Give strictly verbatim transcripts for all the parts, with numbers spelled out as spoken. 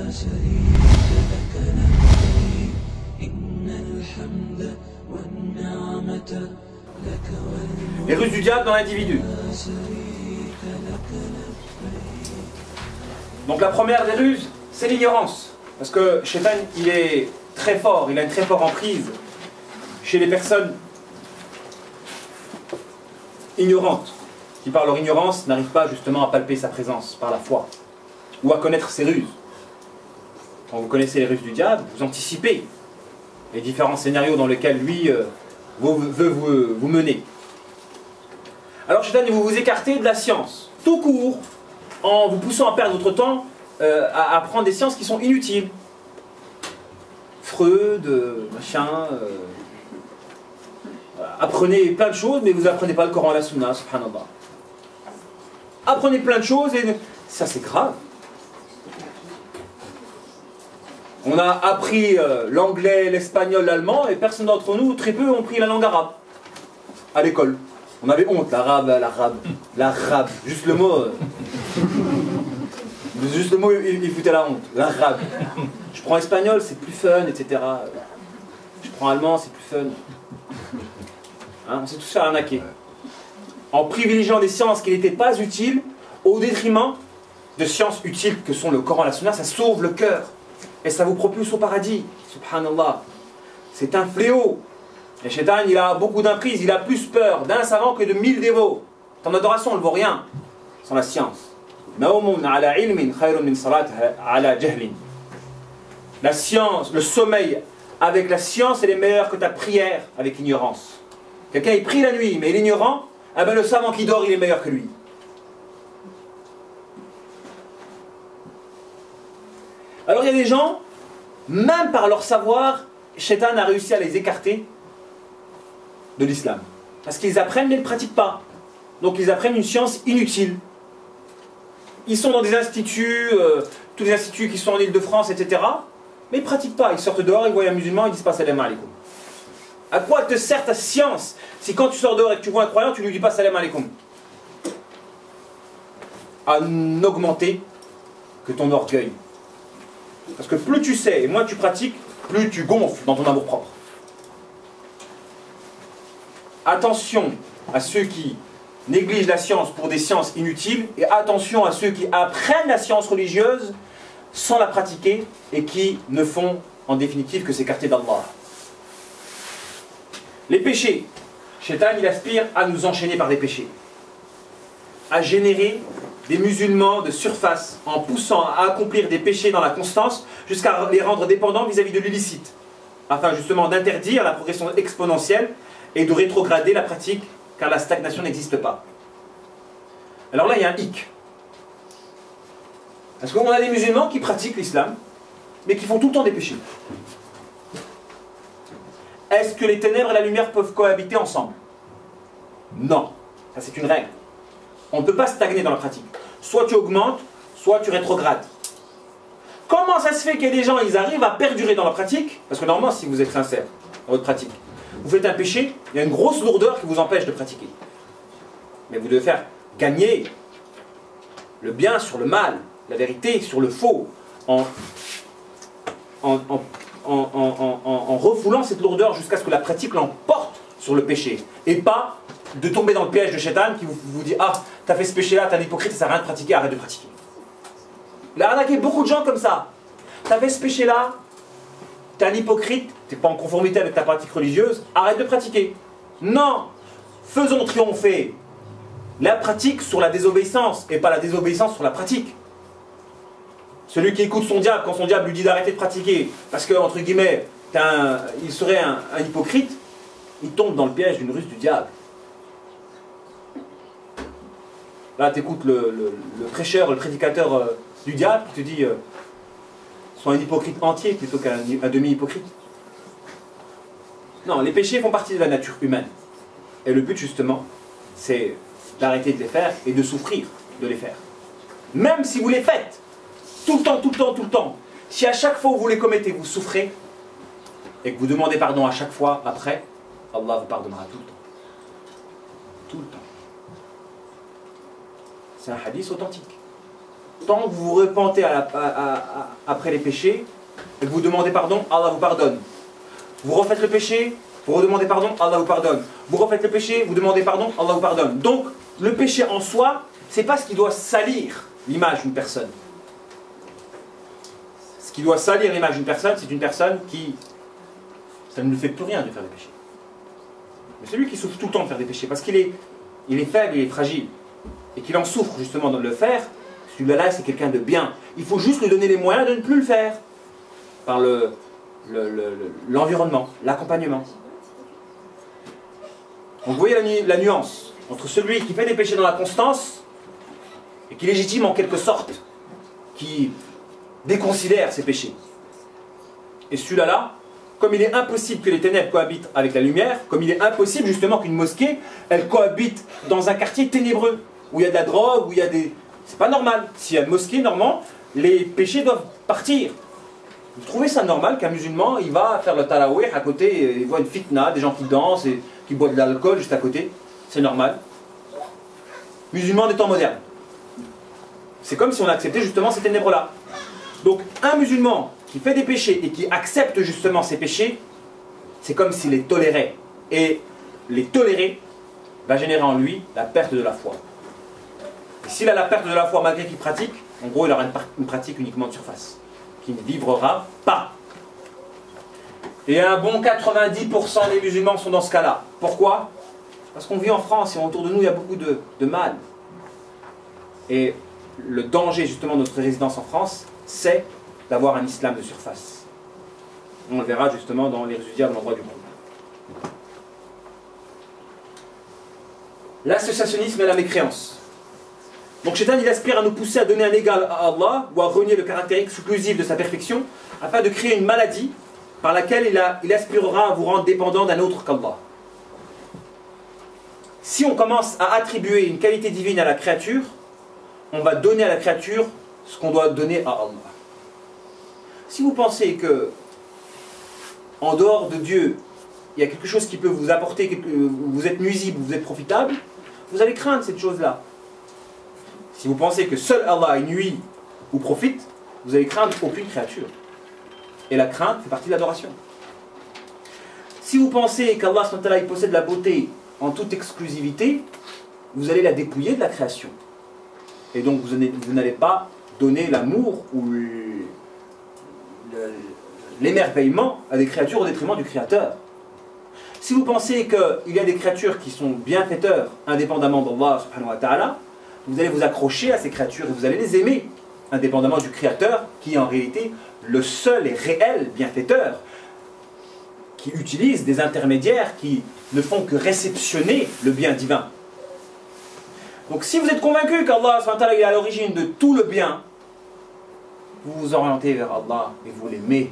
Les ruses du diable dans l'individu. Donc la première des ruses, c'est l'ignorance. Parce que Shaitan, il est très fort, il a une très forte emprise chez les personnes ignorantes, qui par leur ignorance n'arrivent pas justement à palper sa présence par la foi, ou à connaître ses ruses. Quand vous connaissez les ruses du diable, vous anticipez les différents scénarios dans lesquels lui euh, veut, veut vous, vous mener. Alors Shaitan, vous vous écartez de la science, tout court, en vous poussant à perdre votre temps euh, à apprendre des sciences qui sont inutiles. Freud, euh, machin... Euh, apprenez plein de choses, mais vous apprenez pas le Coran et la Sunna, subhanallah. Apprenez plein de choses, et ça c'est grave. On a appris euh, l'anglais, l'espagnol, l'allemand, et personne d'entre nous, très peu, ont pris la langue arabe à l'école. On avait honte, l'arabe, l'arabe, l'arabe, juste le mot... Euh, juste le mot, il, il foutait la honte, l'arabe. Je prends espagnol, c'est plus fun, et cetera. Je prends allemand, c'est plus fun. Hein, on s'est tous fait arnaquer. En privilégiant des sciences qui n'étaient pas utiles, au détriment de sciences utiles que sont le Coran et la Sunna, ça sauve le cœur. Et ça vous propulse au paradis. Subhanallah. C'est un fléau. Et Shaitan, il a beaucoup d'emprise, il a plus peur d'un savant que de mille dévots. Ton adoration, elle ne vaut rien sans la science. La science, le sommeil avec la science, elle est meilleure que ta prière avec l'ignorance. Quelqu'un il prie la nuit, mais il est ignorant, eh ben le savant qui dort, il est meilleur que lui. Alors il y a des gens, même par leur savoir, Shaitan a réussi à les écarter de l'islam. Parce qu'ils apprennent mais ils ne pratiquent pas. Donc ils apprennent une science inutile. Ils sont dans des instituts, euh, tous les instituts qui sont en Île-de-France, et cetera. Mais ils ne pratiquent pas. Ils sortent dehors, ils voient un musulman, ils disent pas salam alaikum. À quoi te sert ta science si quand tu sors dehors et que tu vois un croyant, tu ne lui dis pas salam alaikum? À n'augmenter que ton orgueil. Parce que plus tu sais et moins tu pratiques, plus tu gonfles dans ton amour-propre. Attention à ceux qui négligent la science pour des sciences inutiles, et attention à ceux qui apprennent la science religieuse sans la pratiquer et qui ne font en définitive que s'écarter d'Allah. Les péchés. Shaitan, il aspire à nous enchaîner par des péchés. À générer des musulmans de surface en poussant à accomplir des péchés dans la constance jusqu'à les rendre dépendants vis-à-vis de l'illicite. Afin justement d'interdire la progression exponentielle et de rétrograder la pratique car la stagnation n'existe pas. Alors là, il y a un hic. Parce qu'on a des musulmans qui pratiquent l'islam, mais qui font tout le temps des péchés. Est-ce que les ténèbres et la lumière peuvent cohabiter ensemble? Non. Ça, c'est une règle. On ne peut pas stagner dans la pratique. Soit tu augmentes, soit tu rétrogrades. Comment ça se fait qu'il y a des gens, ils arrivent à perdurer dans la pratique? Parce que normalement, si vous êtes sincère dans votre pratique, vous faites un péché, il y a une grosse lourdeur qui vous empêche de pratiquer. Mais vous devez faire gagner le bien sur le mal, la vérité sur le faux, en, en, en, en, en, en, en refoulant cette lourdeur jusqu'à ce que la pratique l'emporte sur le péché. Et pas de tomber dans le piège de Shaitan qui vous, vous dit « Ah, t'as fait ce péché-là, t'es un hypocrite, ça sert à rien de pratiquer, arrête de pratiquer. » Il a arnaqué beaucoup de gens comme ça. T'as fait ce péché-là, t'es un hypocrite, t'es pas en conformité avec ta pratique religieuse, arrête de pratiquer. Non, faisons triompher la pratique sur la désobéissance et pas la désobéissance sur la pratique. Celui qui écoute son diable quand son diable lui dit d'arrêter de pratiquer parce que, entre guillemets, un, il serait un, un hypocrite, il tombe dans le piège d'une ruse du diable. Là, tu écoutes le, le, le prêcheur, le prédicateur euh, du diable qui te dit euh, sois un hypocrite entier plutôt qu'un demi-hypocrite. Non, les péchés font partie de la nature humaine. Et le but, justement, c'est d'arrêter de les faire et de souffrir de les faire. Même si vous les faites, tout le temps, tout le temps, tout le temps. Si à chaque fois où vous les commettez, vous souffrez, et que vous demandez pardon à chaque fois après, Allah vous pardonnera tout le temps. Tout le temps. C'est un hadith authentique. tant que vous vous repentez à la, à, à, à, après les péchés, et que vous demandez pardon, Allah vous pardonne. Vous refaites le péché, vous redemandez pardon, Allah vous pardonne. Vous refaites le péché, vous demandez pardon, Allah vous pardonne. Donc, le péché en soi, c'est pas ce qui doit salir l'image d'une personne. Ce qui doit salir l'image d'une personne, c'est une personne qui, ça ne lui fait plus rien de faire des péchés. Mais c'est lui qui souffre tout le temps de faire des péchés, parce qu'il est, il est faible, il est fragile, et qu'il en souffre justement de le faire. Celui-là, c'est quelqu'un de bien. Il faut juste lui donner les moyens de ne plus le faire, par le, le, le, l'environnement, l'accompagnement. Donc vous voyez la, nu la nuance entre celui qui fait des péchés dans la constance et qui légitime en quelque sorte, qui déconsidère ses péchés. Et celui-là, là, comme il est impossible que les ténèbres cohabitent avec la lumière, comme il est impossible justement qu'une mosquée, elle cohabite dans un quartier ténébreux, où il y a de la drogue, où il y a des... C'est pas normal. S'il y a une mosquée, normalement, les péchés doivent partir. Vous trouvez ça normal qu'un musulman, il va faire le tarawih à côté, il voit une fitna, des gens qui dansent et qui boivent de l'alcool juste à côté? C'est normal. Musulman des temps modernes. C'est comme si on acceptait justement ces ténèbres-là. Donc, un musulman qui fait des péchés et qui accepte justement ces péchés, c'est comme s'il les tolérait. Et les tolérer va générer en lui la perte de la foi. Et s'il a la perte de la foi malgré qu'il pratique, en gros, il aura une, une pratique uniquement de surface, qui ne vibrera pas. Et un bon quatre-vingt-dix pour cent des musulmans sont dans ce cas-là. Pourquoi? Parce qu'on vit en France et autour de nous, il y a beaucoup de, de mal. Et le danger justement de notre résidence en France, c'est d'avoir un islam de surface. On le verra justement dans les résultats de l'endroit du monde. L'associationnisme et la mécréance. Donc Shaitan, il aspire à nous pousser à donner un égal à Allah ou à renier le caractère exclusif de sa perfection afin de créer une maladie par laquelle il, a, il aspirera à vous rendre dépendant d'un autre qu'Allah. Si on commence à attribuer une qualité divine à la créature, on va donner à la créature ce qu'on doit donner à Allah. Si vous pensez que en dehors de Dieu, il y a quelque chose qui peut vous apporter, quelque, vous êtes nuisible, vous êtes profitable, vous allez craindre cette chose-là. Si vous pensez que seul Allah nuit ou profite, vous allez craindre aucune créature. Et la crainte fait partie de l'adoration. Si vous pensez qu'Allah il possède la beauté en toute exclusivité, vous allez la dépouiller de la création. Et donc vous n'allez pas donner l'amour ou l'émerveillement à des créatures au détriment du Créateur. Si vous pensez qu'il y a des créatures qui sont bienfaiteurs indépendamment d'Allah subhanahu wa ta'ala, vous allez vous accrocher à ces créatures et vous allez les aimer indépendamment du Créateur qui est en réalité le seul et réel bienfaiteur, qui utilise des intermédiaires qui ne font que réceptionner le bien divin. Donc si vous êtes convaincu qu'Allah subhanahu wa ta'ala est à l'origine de tout le bien, vous vous orientez vers Allah et vous l'aimez.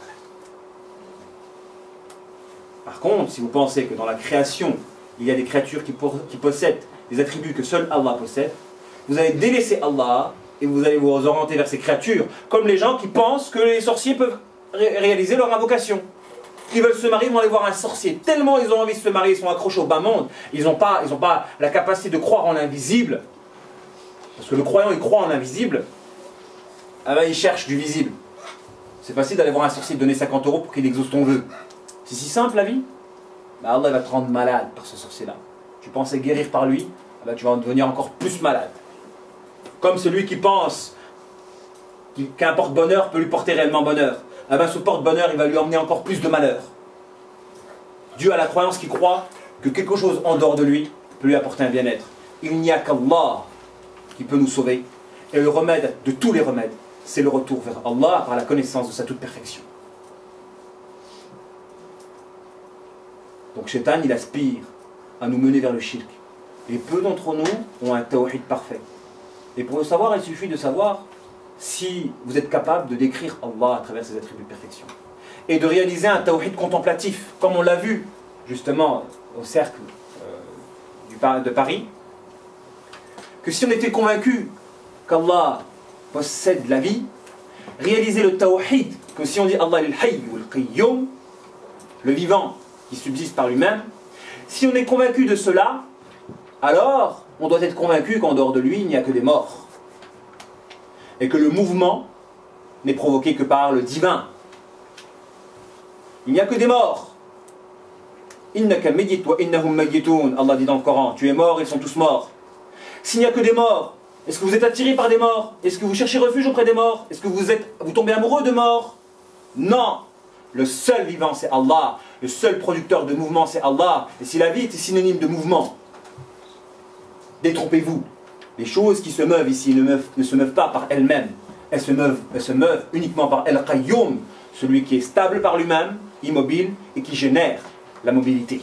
Par contre, si vous pensez que dans la création, il y a des créatures qui, qui possèdent des attributs que seul Allah possède, vous allez délaisser Allah et vous allez vous orienter vers ces créatures, comme les gens qui pensent que les sorciers peuvent ré réaliser leur invocation. Ils veulent se marier, ils vont aller voir un sorcier. Tellement ils ont envie de se marier, ils sont accrochés au bas monde, ils n'ont pas, ils n'ont pas la capacité de croire en l'invisible. Parce que le croyant, il croit en l'invisible, ah ben, il cherche du visible. C'est facile d'aller voir un sorcier et de donner cinquante euros pour qu'il exauce ton vœu. C'est si simple la vie. Ben Allah va te rendre malade par ce sorcier-là. Tu pensais guérir par lui, ben tu vas en devenir encore plus malade. Comme celui qui pense qu'un porte-bonheur peut lui porter réellement bonheur. Eh ben ce porte-bonheur, il va lui emmener encore plus de malheur. Dû à la croyance qu'il croit que quelque chose en dehors de lui peut lui apporter un bien-être. Il n'y a qu'Allah qui peut nous sauver. Et le remède de tous les remèdes, c'est le retour vers Allah par la connaissance de sa toute perfection. Donc Shaitan, il aspire à nous mener vers le shirk. Et peu d'entre nous ont un tawhid parfait. Et pour le savoir, il suffit de savoir si vous êtes capable de décrire Allah à travers ses attributs de perfection. Et de réaliser un tawhid contemplatif, comme on l'a vu justement au cercle euh, du, de Paris, que si on était convaincu qu'Allah possède la vie, réaliser le tawhid, que si on dit Allah il-hayy ou il-qayyum, le vivant qui subsiste par lui-même, si on est convaincu de cela, alors on doit être convaincu qu'en dehors de lui, il n'y a que des morts. et que le mouvement n'est provoqué que par le divin. Il n'y a que des morts. Innaka mayyit wa innahum mayyitun. Allah dit dans le Coran, tu es mort, ils sont tous morts. S'il n'y a que des morts, est-ce que vous êtes attiré par des morts? Est-ce que vous cherchez refuge auprès des morts? Est-ce que vous, êtes, vous tombez amoureux de morts? Non. Le seul vivant, c'est Allah. Le seul producteur de mouvement, c'est Allah. Et si la vie était synonyme de mouvement, détrompez-vous. Les choses qui se meuvent ici ne, meuvent, ne se meuvent pas par elles-mêmes. Elles se meuvent, elles se meuvent uniquement par El-Qayyum, celui qui est stable par lui-même, immobile, et qui génère la mobilité.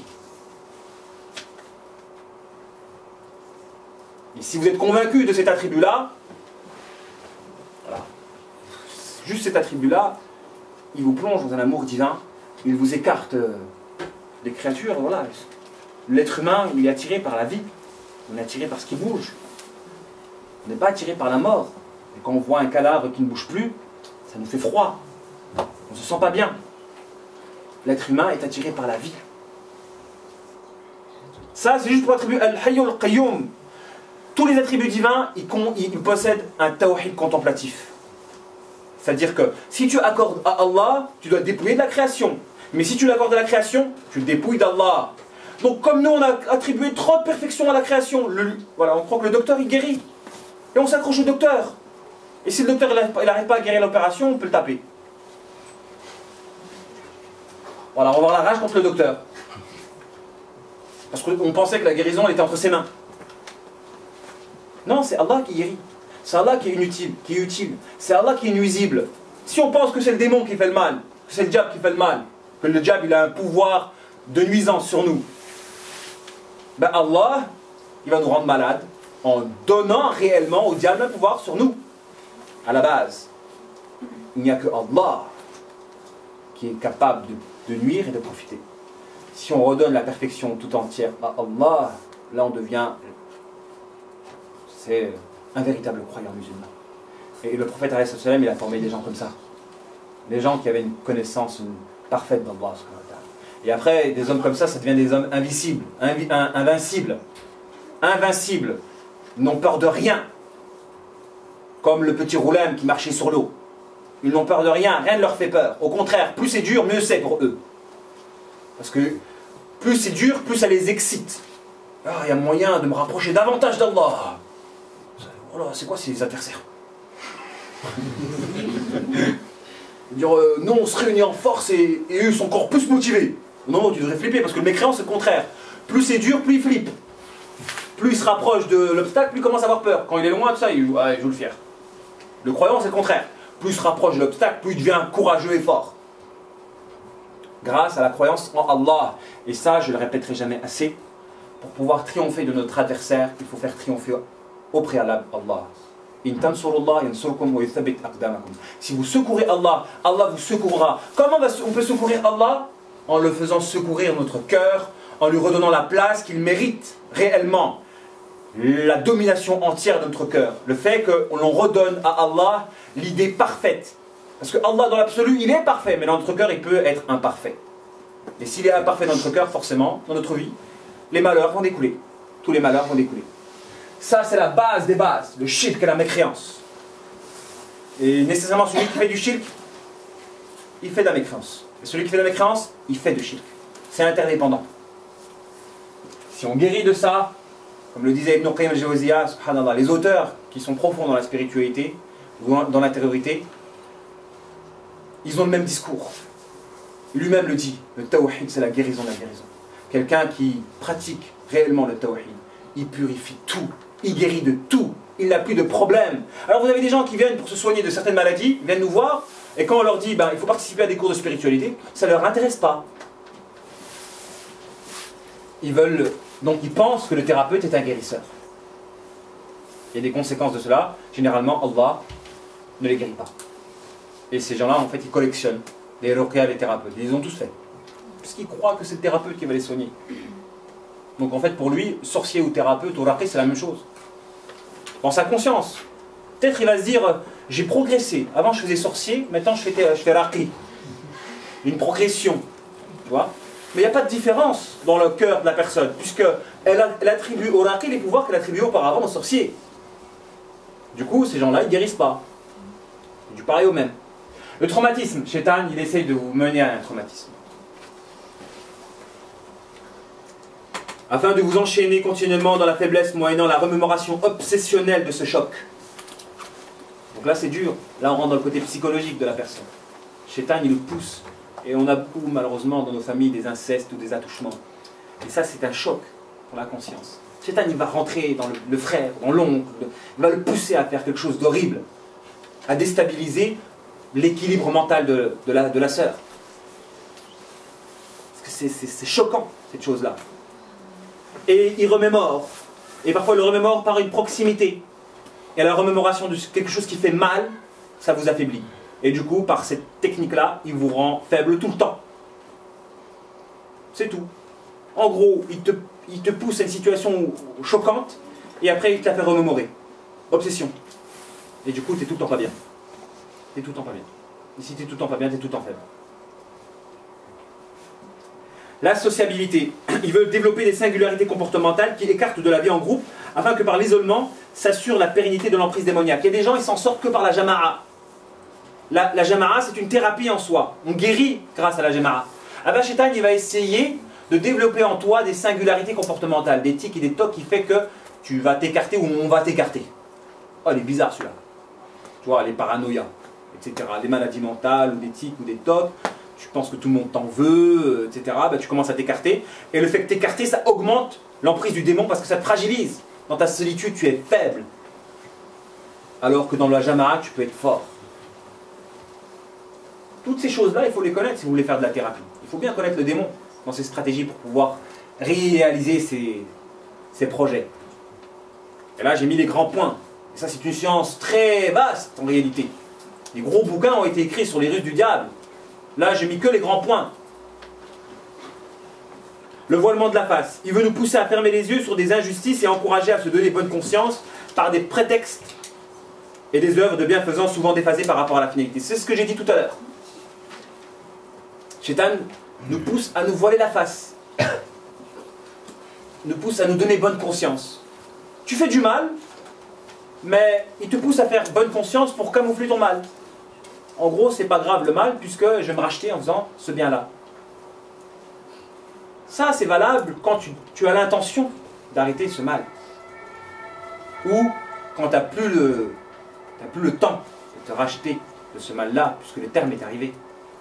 Et si vous êtes convaincu de cet attribut-là, voilà, juste cet attribut-là, il vous plonge dans un amour divin, il vous écarte euh, des créatures, voilà. L'être humain, il est attiré par la vie, on est attiré par ce qui bouge. On n'est pas attiré par la mort. Et quand on voit un cadavre qui ne bouge plus, ça nous fait froid. On ne se sent pas bien. L'être humain est attiré par la vie. Ça, c'est juste pour l'attribut Al-Hayy Al-Qayyum. Tous les attributs divins, ils, ils possèdent un tawhid contemplatif. C'est-à-dire que si tu accordes à Allah, tu dois te dépouiller de la création. Mais si tu l'accordes à la création, tu le dépouilles d'Allah. Donc comme nous, on a attribué trop de perfection à la création, le, voilà, on croit que le docteur, il guérit. Et on s'accroche au docteur. Et si le docteur il n'arrive pas à guérir l'opération, on peut le taper. Voilà, on va avoir la rage contre le docteur. Parce qu'on pensait que la guérison elle était entre ses mains. Non, c'est Allah qui guérit. C'est Allah qui est inutile, qui est utile. C'est Allah qui est nuisible. Si on pense que c'est le démon qui fait le mal, que c'est le diable qui fait le mal, que le diable il a un pouvoir de nuisance sur nous, ben Allah, il va nous rendre malades en donnant réellement au diable un pouvoir sur nous. À la base, il n'y a que Allah qui est capable de, de nuire et de profiter. Si on redonne la perfection tout entière à Allah, là on devient, c'est un véritable croyant musulman. Et le prophète alayhi salam, il a formé des gens comme ça. Des gens qui avaient une connaissance parfaite d'Allah. Et après, des hommes comme ça, ça devient des hommes invisibles, invi invincibles. Invincibles. Ils n'ont peur de rien. Comme le petit Roulem qui marchait sur l'eau. Ils n'ont peur de rien, rien ne leur fait peur. Au contraire, plus c'est dur, mieux c'est pour eux. Parce que plus c'est dur, plus ça les excite. Ah, il y a moyen de me rapprocher davantage d'Allah. Voilà, c'est quoi ces adversaires? Dire euh, non, on se réunit en force et, et eux sont encore plus motivés. Non, non, tu devrais flipper parce que le mécréant c'est le contraire. Plus c'est dur, plus il flippe. Plus il se rapproche de l'obstacle, plus il commence à avoir peur. Quand il est loin, tout ça, il joue, ah, il joue le fier. Le croyant c'est le contraire. Plus il se rapproche de l'obstacle, plus il devient courageux et fort. Grâce à la croyance en Allah. Et ça, je le répéterai jamais assez. Pour pouvoir triompher de notre adversaire, il faut faire triompher au préalable Allah. Si vous secourez Allah, Allah vous secourra. Comment on peut secourir Allah? En le faisant secourir notre cœur, en lui redonnant la place qu'il mérite réellement. La domination entière de notre cœur. Le fait que l'on redonne à Allah l'idée parfaite. Parce que Allah dans l'absolu, il est parfait, mais dans notre cœur, il peut être imparfait. Et s'il est imparfait dans notre cœur, forcément, dans notre vie, les malheurs vont découler. Tous les malheurs vont découler. Ça, c'est la base des bases, le shirk et la mécréance. Et nécessairement, celui qui fait du shirk, il fait de la mécréance. Et celui qui fait de la mécréance, il fait du shirk. C'est interdépendant. Si on guérit de ça, comme le disait Ibn Qayyim al-Jawziyya, subhanallah, les auteurs qui sont profonds dans la spiritualité, ou dans l'intériorité, ils ont le même discours. Lui-même le dit, le tawhid, c'est la guérison de la guérison. Quelqu'un qui pratique réellement le tawhid, il purifie tout. Il guérit de tout. Il n'a plus de problème. Alors vous avez des gens qui viennent pour se soigner de certaines maladies, viennent nous voir, et quand on leur dit ben, il faut participer à des cours de spiritualité, ça ne leur intéresse pas. Ils veulent, donc ils pensent que le thérapeute est un guérisseur. Il y a des conséquences de cela. Généralement, Allah ne les guérit pas. Et ces gens-là, en fait, ils collectionnent les ruqya, les thérapeutes. Ils les ont tous fait. Puisqu'ils croient que c'est le thérapeute qui va les soigner. Donc en fait, pour lui, sorcier ou thérapeute ou raqi, c'est la même chose. Dans sa conscience. Peut-être il va se dire, j'ai progressé. Avant je faisais sorcier, maintenant je fais, je fais raqi. Une progression. Tu vois? Mais il n'y a pas de différence dans le cœur de la personne, puisqu'elle elle attribue au raqi les pouvoirs qu'elle attribuait auparavant au sorcier. Du coup, ces gens-là, ils ne guérissent pas. C'est du pareil au même. Le traumatisme, Shaitan, il essaye de vous mener à un traumatisme. Afin de vous enchaîner continuellement dans la faiblesse, moyennant la remémoration obsessionnelle de ce choc. Donc là, c'est dur. Là, on rentre dans le côté psychologique de la personne. Shaitan, il le pousse. Et on a beaucoup, malheureusement, dans nos familles, des incestes ou des attouchements. Et ça, c'est un choc pour la conscience. Shaitan, il va rentrer dans le, le frère, dans l'oncle, il va le pousser à faire quelque chose d'horrible, à déstabiliser l'équilibre mental de, de, la, de la sœur. Parce que c'est choquant, cette chose-là. Et il remémore. Et parfois, il le remémore par une proximité. Et la remémoration de quelque chose qui fait mal, ça vous affaiblit. Et du coup, par cette technique-là, il vous rend faible tout le temps. C'est tout. En gros, il te, il te pousse à une situation choquante, et après, il te la fait remémorer. Obsession. Et du coup, tu es tout le temps pas bien. Tu es tout le temps pas bien. Et si tu es tout le temps pas bien, tu es tout le temps faible. La sociabilité. Ils veulent développer des singularités comportementales qui écartent de la vie en groupe, afin que par l'isolement, s'assure la pérennité de l'emprise démoniaque. Il y a des gens, ils s'en sortent que par la jama'a. La, la jama'a, c'est une thérapie en soi. On guérit grâce à la jama'a. Ah ben, Shaitan, il va essayer de développer en toi des singularités comportementales, des tics et des tocs qui fait que tu vas t'écarter ou on va t'écarter. Oh, il est bizarre celui-là. Tu vois, les paranoïas, et cetera. Les maladies mentales, ou des tics ou des tocs. Tu penses que tout le monde t'en veut, et cetera. Ben, tu commences à t'écarter. Et le fait de t'écarter, ça augmente l'emprise du démon parce que ça te fragilise. Dans ta solitude, tu es faible. Alors que dans la jama'a, tu peux être fort. Toutes ces choses-là, il faut les connaître si vous voulez faire de la thérapie. Il faut bien connaître le démon dans ses stratégies pour pouvoir réaliser ses, ses projets. Et là, j'ai mis les grands points. Et ça, c'est une science très vaste en réalité. Les gros bouquins ont été écrits sur les ruses du diable. Là, j'ai mis que les grands points. Le voilement de la face. Il veut nous pousser à fermer les yeux sur des injustices et encourager à se donner bonne conscience par des prétextes et des œuvres de bienfaisance souvent déphasées par rapport à la finalité. C'est ce que j'ai dit tout à l'heure. Shaitan nous pousse à nous voiler la face. Nous pousse à nous donner bonne conscience. Tu fais du mal, mais il te pousse à faire bonne conscience pour camoufler ton mal. En gros, c'est pas grave le mal, puisque je vais me racheter en faisant ce bien-là. Ça, c'est valable quand tu, tu as l'intention d'arrêter ce mal. Ou quand tu n'as plus, plus le temps de te racheter de ce mal-là, puisque le terme est arrivé.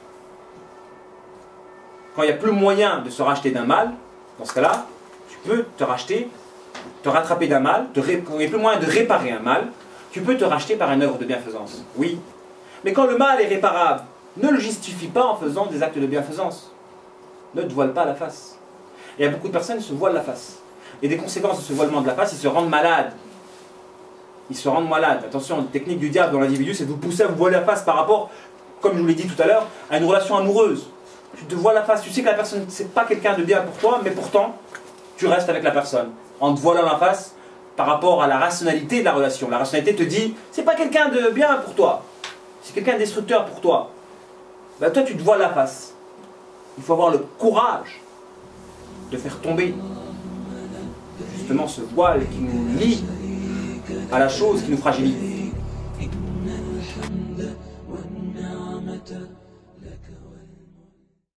Quand il n'y a plus moyen de se racheter d'un mal, dans ce cas-là, tu peux te racheter, te rattraper d'un mal, te ré... quand il n'y a plus moyen de réparer un mal, tu peux te racheter par une œuvre de bienfaisance. Oui. Mais quand le mal est réparable, ne le justifie pas en faisant des actes de bienfaisance. Ne te voile pas la face. Il y a beaucoup de personnes qui se voilent la face. Et des conséquences de ce voilement de la face, ils se rendent malades. Ils se rendent malades. Attention, la technique du diable dans l'individu, c'est de vous pousser à vous voiler la face par rapport, comme je vous l'ai dit tout à l'heure, à une relation amoureuse. Tu te voiles la face, tu sais que la personne, c'est pas quelqu'un de bien pour toi, mais pourtant, tu restes avec la personne. En te voilant la face par rapport à la rationalité de la relation. La rationalité te dit, c'est pas quelqu'un de bien pour toi. C'est quelqu'un de destructeur pour toi. Ben toi, tu te voiles la face. Il faut avoir le courage de faire tomber justement ce voile qui nous lie à la chose qui nous fragilise.